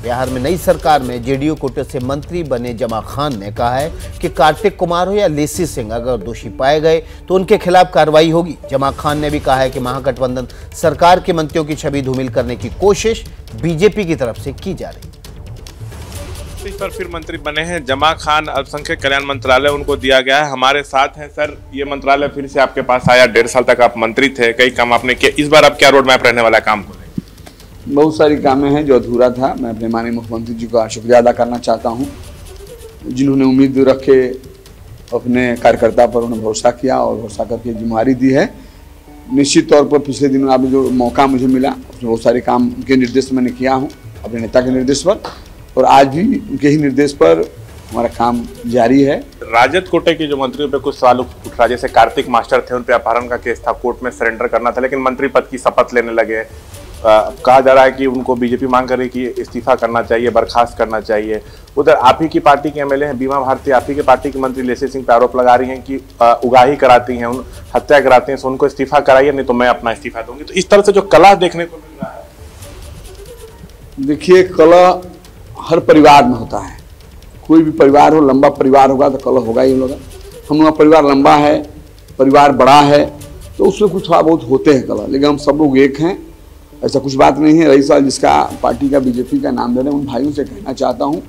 बिहार में नई सरकार में जेडीयू कोटे से मंत्री बने जमा खान ने कहा है कि कार्तिक कुमार हो या लेसी सिंह अगर दोषी पाए गए तो उनके खिलाफ कार्रवाई होगी। जमा खान ने भी कहा है कि महागठबंधन सरकार के मंत्रियों की छवि धूमिल करने की कोशिश बीजेपी की तरफ से की जा रही। पर फिर मंत्री बने हैं जमा खान, अल्पसंख्यक कल्याण मंत्रालय उनको दिया गया है। हमारे साथ हैं सर, ये मंत्रालय फिर से आपके पास आया, 1.5 साल तक आप मंत्री थे, कई काम आपने किए, इस बार अब क्या रोड मैप रहने वाला काम को? बहुत सारी कामें हैं जो अधूरा था। मैं अपने माननीय मुख्यमंत्री जी का शुक्रिया अदा करना चाहता हूं, जिन्होंने उम्मीद रखे अपने कार्यकर्ता पर उन्हें भरोसा किया और भरोसा करके जिम्मेदारी दी है। निश्चित तौर पर पिछले दिनों आप जो मौका मुझे मिला उसमें बहुत सारे काम के निर्देश मैंने किया हूँ अपने नेता के निर्देश पर, और आज भी उनके ही निर्देश पर हमारा काम जारी है। राजद कोटे के जो मंत्रियों पे कुछ सवाल उठ रहा, जैसे कार्तिक मास्टर थे, उन पे अपहरण का केस था, कोर्ट में सरेंडर करना था, लेकिन मंत्री पद की शपथ लेने लगे। कहा जा रहा है कि उनको बीजेपी मांग कर रही कि इस्तीफा करना चाहिए, बर्खास्त करना चाहिए। उधर आप ही की पार्टी के एमएलए हैं बीमा भारती, आप ही की पार्टी की मंत्री लेसी सिंह पे आरोप लगा रही हैं कि उगाही कराती हैं, हत्या कराती हैं, तो उनको इस्तीफा कराइए, नहीं तो मैं अपना इस्तीफा दूंगी। तो इस तरह से जो कला देखने को मिल रहा है, देखिए कला हर परिवार में होता है। कोई भी परिवार हो, लंबा परिवार होगा तो कलह होगा ही होगा। हम लोग परिवार लंबा है, परिवार बड़ा है, तो उसमें कुछ थोड़ा बहुत होते हैं कलह, लेकिन हम सब लोग एक हैं, ऐसा कुछ बात नहीं है। रही साल जिसका पार्टी का बीजेपी का नाम दे रहे हैं, उन भाइयों से कहना चाहता हूँ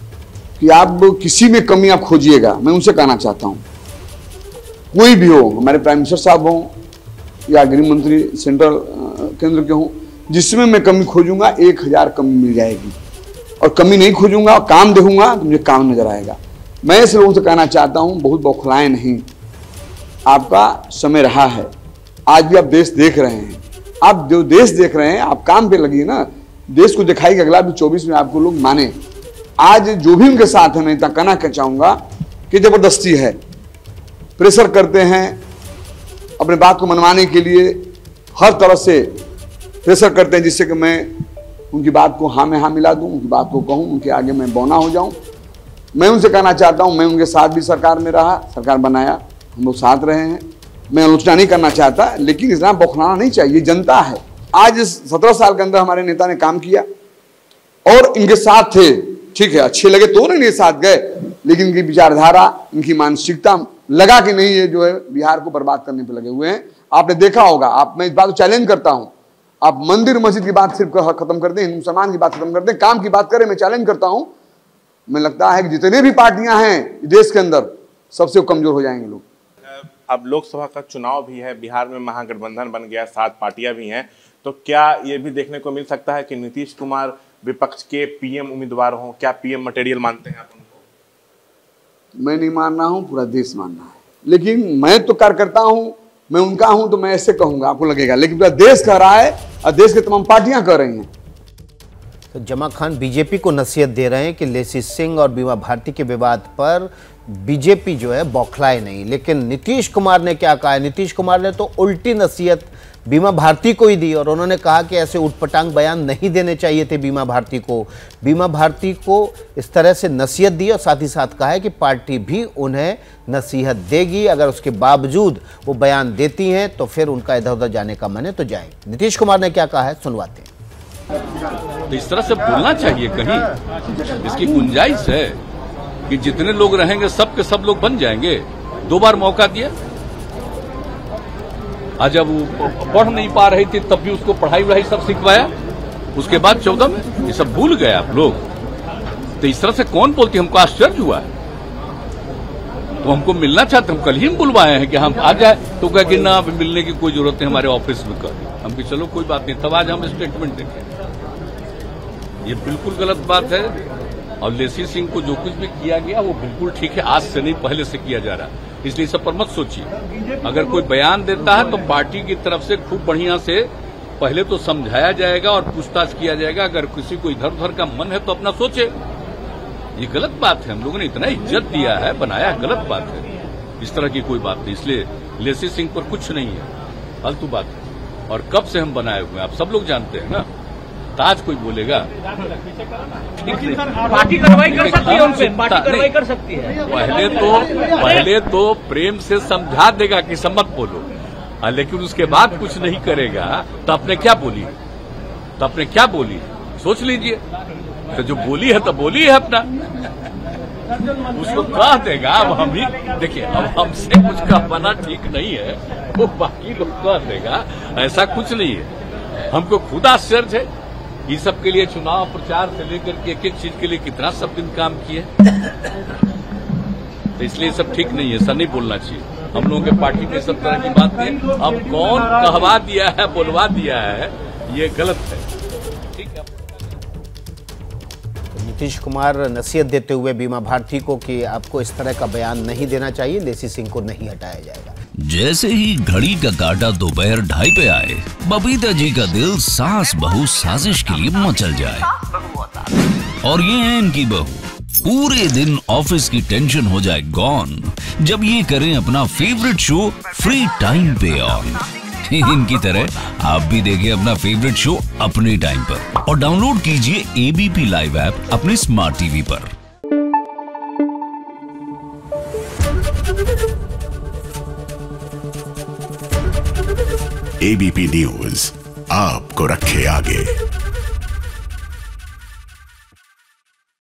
कि आप किसी में कमी आप खोजिएगा, मैं उनसे कहना चाहता हूँ, कोई भी हो, हमारे प्राइम मिनिस्टर साहब हों या गृह मंत्री सेंट्रल केंद्र के हों, जिसमें मैं कमी खोजूंगा 1000 कमी मिल जाएगी, और कमी नहीं खोजूंगा और काम देखूंगा तो मुझे काम नजर आएगा। मैं ऐसे लोगों से कहना चाहता हूं, बहुत बौखलाएं नहीं, आपका समय रहा है, आज भी आप देश देख रहे हैं, आप जो देश देख रहे हैं आप काम पे लगिए ना, देश को दिखाई कि अगला भी 24 में आपको लोग माने। आज जो भी उनके साथ है, मैं इतना कहना चाहूंगा कि जबरदस्ती है, प्रेशर करते हैं अपने बात को मनवाने के लिए, हर तरह से प्रेशर करते हैं जिससे कि मैं उनकी बात को हाँ में हाँ मिला दूं, उनकी बात को कहूं, उनके आगे मैं बौना हो जाऊं। मैं उनसे कहना चाहता हूं, मैं उनके साथ भी सरकार में रहा, सरकार बनाया, हम लोग साथ रहे हैं, मैं आलोचना नहीं करना चाहता, लेकिन इतना बौखलाना नहीं चाहिए। जनता है, आज 17 साल के अंदर हमारे नेता ने काम किया और इनके साथ थे, ठीक है, अच्छे लगे तो नहीं साथ गए, लेकिन इनकी विचारधारा, इनकी मानसिकता लगा कि नहीं, ये जो है बिहार को बर्बाद करने पर लगे हुए हैं। आपने देखा होगा, मैं इस बात को चैलेंज करता हूं, आप मंदिर मस्जिद की बात सिर्फ खत्म कर दें, हिंदू मुसलमान की बात खत्म कर दें, काम की बात करें, मैं चैलेंज करता हूं। मैं लगता है कि जितने भी पार्टियां हैं देश के अंदर, सबसे कमजोर हो जाएंगे लोग। अब लोकसभा का चुनाव भी है, बिहार में महागठबंधन बन गया, 7 पार्टियां भी हैं, तो क्या ये भी देखने को मिल सकता है कि नीतीश कुमार विपक्ष के पीएम उम्मीदवार हों? क्या पीएम मटेरियल मानते हैं आप उनको? मैं नहीं मान रहा हूं, पूरा देश मान रहा है, लेकिन मैं तो कार्यकर्ता हूं, मैं उनका हूं, तो मैं ऐसे कहूंगा, आपको लगेगा, लेकिन पूरा देश कह रहा है और देश की तमाम पार्टियां कह रही हैं। तो जमा खान बीजेपी को नसीहत दे रहे हैं कि लेसी सिंह और बीमा भारती के विवाद पर बीजेपी जो है बौखलाए नहीं, लेकिन नीतीश कुमार ने क्या कहा है? नीतीश कुमार ने तो उल्टी नसीहत बीमा भारती को ही दी, और उन्होंने कहा कि ऐसे उटपटांग बयान नहीं देने चाहिए थे बीमा भारती को। बीमा भारती को इस तरह से नसीहत दी और साथ ही साथ कहा है कि पार्टी भी उन्हें नसीहत देगी, अगर उसके बावजूद वो बयान देती हैं तो फिर उनका इधर उधर जाने का मन है तो जाए। नीतीश कुमार ने क्या कहा है, सुनवाते हैं। तो इस तरह से बोलना चाहिए, कहीं इसकी गुंजाइश है कि जितने लोग रहेंगे सब के सब लोग बन जाएंगे। 2 बार मौका दिया, आज जब वो पढ़ नहीं पा रही थी तब भी उसको पढ़ाई वढ़ाई सब सिखवाया, उसके बाद 14 में ये सब भूल गए आप लोग। तो इस तरह से कौन बोलती, हमको आश्चर्य हुआ है। तो हमको मिलना चाहते, हम कल ही हम बुलवाए हैं कि हम आ जाए, तो कहा कि ना अभी मिलने की कोई जरूरत नहीं, हमारे ऑफिस में कर। हम कि चलो कोई बात नहीं, तब आज हम स्टेटमेंट देंगे। ये बिल्कुल गलत बात है, और लेसी सिंह को जो कुछ भी किया गया वो बिल्कुल ठीक है, आज से नहीं पहले से किया जा रहा, इसलिए सब पर मत सोचिए। अगर कोई बयान देता है तो पार्टी की तरफ से खूब बढ़िया से पहले तो समझाया जाएगा और पूछताछ किया जाएगा। अगर किसी को इधर उधर का मन है तो अपना सोचे। ये गलत बात है, हम लोगों ने इतना इज्जत दिया है, बनाया, गलत बात है, इस तरह की कोई बात नहीं। इसलिए लेसी सिंह पर कुछ नहीं है, फालतू बात है। और कब से हम बनाए हुए हैं आप सब लोग जानते हैं ना, ताज कोई बोलेगा पार्टी कार्रवाई कर सकती है, उनसे पार्टी कार्रवाई कर सकती है। पहले तो प्रेम से समझा देगा कि सब मत बोलो, लेकिन उसके बाद कुछ नहीं करेगा तो आपने क्या बोली, सोच लीजिए। तो जो बोली है तो बोली है अपना, उसको कह देगा। अब हम ही देखिए, अब हमसे कुछ कहना ठीक नहीं है, वो बाकी लोग कह देगा, ऐसा कुछ नहीं है। हमको खुद आश्चर्य है, ये सब के लिए चुनाव प्रचार से लेकर के एक एक चीज के लिए कितना सब दिन काम किए, तो इसलिए सब ठीक नहीं है, ऐसा नहीं बोलना चाहिए। हम लोगों के पार्टी में सब तरह की बात है, अब कौन कहवा दिया है, बोलवा दिया है, ये गलत है, ठीक है। नीतीश कुमार नसीहत देते हुए बीमा भारती को कि आपको इस तरह का बयान नहीं देना चाहिए, लेसी सिंह को नहीं हटाया जाएगा। जैसे ही घड़ी का काटा दोपहर 2:30 पे आए, बबीता जी का दिल सास बहू साजिश के लिए मचल जाए। और ये है इनकी बहू, पूरे दिन ऑफिस की टेंशन हो जाए गॉन जब ये करें अपना फेवरेट शो फ्री टाइम पे ऑन। इनकी तरह आप भी देखिए अपना फेवरेट शो अपने टाइम पर और डाउनलोड कीजिए एबीपी लाइव ऐप अपने स्मार्ट टीवी पर। एबीपी न्यूज आपको रखे आगे।